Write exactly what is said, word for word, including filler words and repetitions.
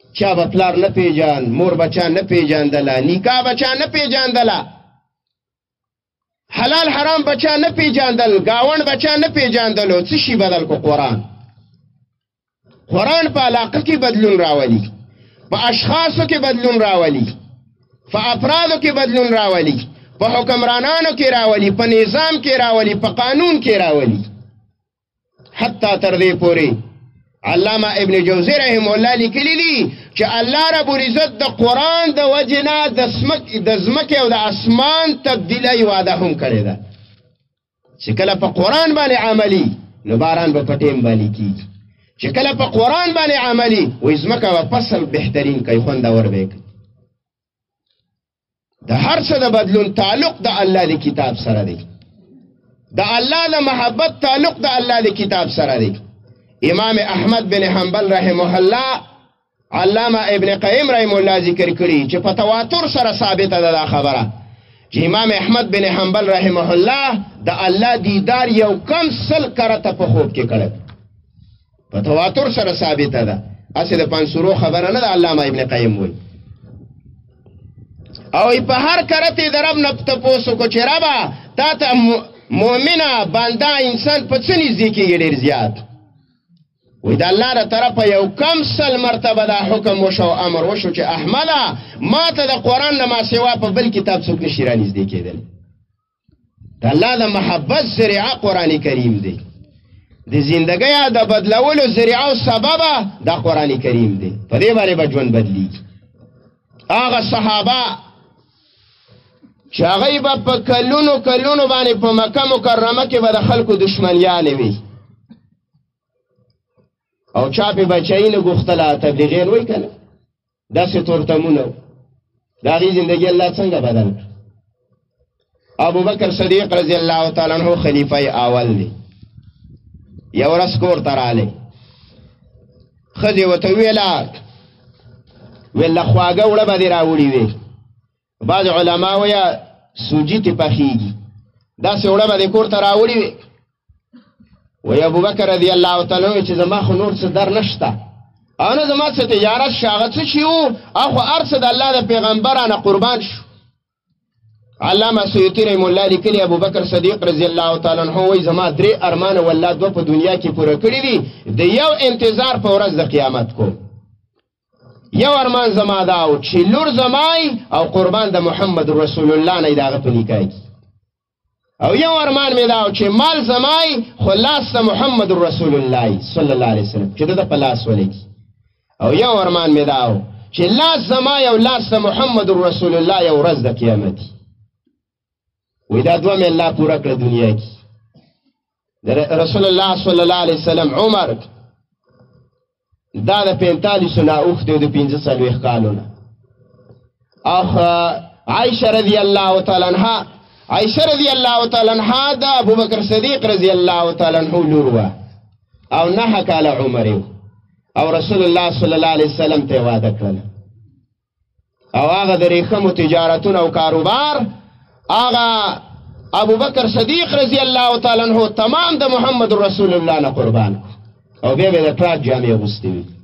چا به پلار نه پیژان، مور بچا نه پیژاندله، نیکا بچا نه پیژاندله، حلال حرام بچا نه پیژاندل، گاوند بچا نه پیژاندلو. څه شي بدل کو؟ قرآن. قرآن په علاقه کې بدلون راولي، په اشخاصو کې بدلون راولي، په افرادو کې بدلون راولي، په حکمرانانو کې راولي، په نظام کې راولي، په قانون کې راولي. حتی تر دې پورې علامه ابن جوزی رحمه الله لیکلی دي چې الله رب العزت د قرآن د وجې نه د ځمکې او د اسمان تبدیلۍ وعده هم کړې ده چې کله په قرآن باندې عملي نو باران به په ټیم باندې کېږي، چې کله په قرآن باندې عملي وایي ځمکه به فصل بهترین کوي، خوندور به کوي. د هر څه د بدلون تعلق د الله د کتاب سره دی، د الله د محبت تعلق د الله د کتاب سره دی. امام احمد بن حنبل رحمه الله علامه ابن قیم رحمه الله ذکر کړي چې په تواتر سره ثابته ده دا خبره چې امام احمد بن حنبل رحمه الله د الله دیدار یو کم سل کرته په خوب کې کړی، په تواتر سره ثابته ده، اسې د پنسورو خبره نه ده. علامه ابن قیم وایي او په هر کرته د رب نه تپوسو کو چې ربا تا ته مؤمنه بنده انسان په څه نږدې کېږي ډېر زیات، وی دا الله دا طرفه یو کم سل مرتبه دا حکم وشو امر وشو چې احمده ما ته د قرآن نه ما سوا په بل کتاب څوک نشي رانږدې کېدل. د الله د محبت ذریعه قرآن کریم دی، د زندګۍ د بدلولو ذریعه او سببه دا قرآن کریم دی. په دې باندې به ژوند بدلیږي. هغه صحابه چې هغوی به په کلونو کلونو باندې په مکه مکرمه کې به د خلکو دشمنیانې وي او چا پې بچایي نه غوښتله، تبلیغیان وایي که نه، داسې تورتمونه د هغې زندګي الله څنګه بدل کړ. ابوبکر صدیق رضی الله تعالی عنه خلیفه اول دی. یو ورځ کور ته رالی، ښځې ورته وویله ویله خواږه وړه به دې راوړي وې. بعض علما وایه سوجي تې پخېږي، داسې وړه به دې کور ته راوړي وې. وی ابوبکر رضی الله تعالی عنہ چې زما خو نور څه در نشته او نه زما څه تجارت شته، هغه څه چې وو هغه خو هر څه د الله د پیغمبرانه قربان شو. علامه سیوطي رحمه الله لیکلي ابوبکر صدیق رضی الله تعالی عنہ وایي زما درې ارمانه والله دوه په دنیا کې پوره کړي دي، د یو انتظار په ورځ د قیامت کوم. یو ارمان زما دا و چې لور زمای او قربان د محمد رسول الله نه د هغه په نکاح کې، او یو ارمان مې دا و چې مال زمای خو لاس د محمد رسول الله صلی الله علیه وسلم چې د په لاس ولګي، او یو ارمان مې دا و چې لاس زمای او لاس د محمد رسول الله یو ورځ د قیامت. وی دا دوه مې الله پوره کړه دنیا کې. رسول الله صلی الله علیه وسلم عمر دا د پینتالیسو نه اوښتی و د پنځه څلوېښت کالو نه. او عایشه رضی الله تعالی عنها عایشه رضی الله تعالی عنها د ابوبکر صدیق رضی الله تعالی عنه لور وه او نهه کاله عمر یې او رسول الله صلی الله علیه وسلم ته واده کړله. او هغه د ریښمو تجارتونه او کاروبار هغه ابوبکر صدیق رضی الله تعالی عنه تمام د محمد رسول الله نه قربان او بیا به د ټراک جامې اغوستې وي.